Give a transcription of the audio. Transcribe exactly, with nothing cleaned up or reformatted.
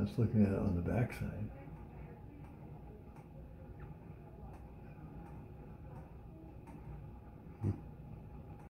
That's looking at it on the back side.